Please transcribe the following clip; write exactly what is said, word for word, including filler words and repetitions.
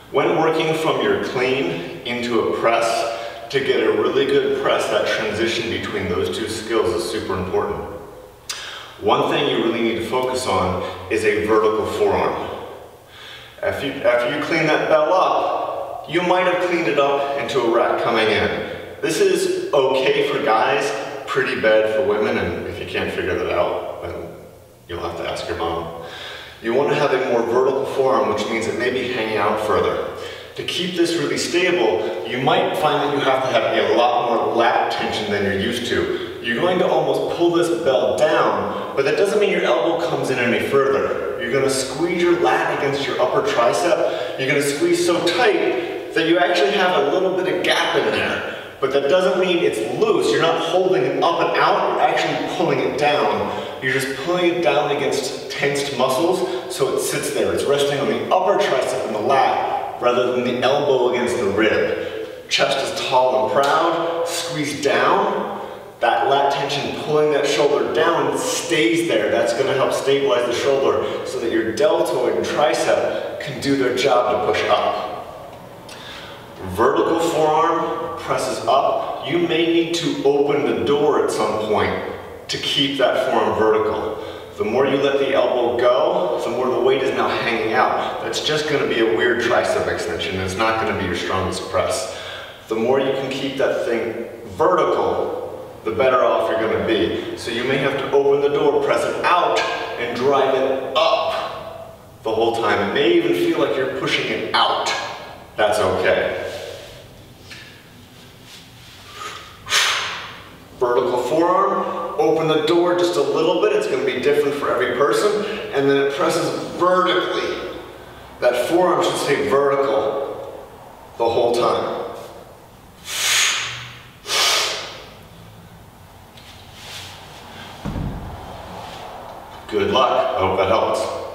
When working from your clean into a press, to get a really good press, that transition between those two skills is super important. One thing you really need to focus on is a vertical forearm. After you, after you clean that bell up, you might have cleaned it up into a rack coming in. This is okay for guys, pretty bad for women, and if you can't figure that out, then you'll have to ask your mom. You want to have a more vertical forearm, which means it may be hanging out further. To keep this really stable, you might find that you have to have a lot more lat tension than you're used to. You're going to almost pull this bell down, but that doesn't mean your elbow comes in any further. You're going to squeeze your lat against your upper tricep. You're going to squeeze so tight that you actually have a little bit of gap in there. But that doesn't mean it's loose. You're not holding it up and out, you're actually pulling it down. You're just pulling it down against tensed muscles so it sits there. It's resting on the upper tricep and the lat rather than the elbow against the rib. Chest is tall and proud, squeeze down. That lat tension pulling that shoulder down stays there. That's going to help stabilize the shoulder so that your deltoid and tricep can do their job to push up. Vertical forearm presses up. You may need to open the door at some point to keep that forearm vertical. The more you let the elbow go, the more the weight is now hanging out. That's just going to be a weird tricep extension. It's not going to be your strongest press. The more you can keep that thing vertical, the better off you're going to be. So you may have to open the door, press it out, and drive it up the whole time. It may even feel like you're pushing it out. That's okay. Vertical forearm, open the door just a little bit. It's going to be different for every person. And then it presses vertically. That forearm should stay vertical the whole time. Good luck. I hope that helps.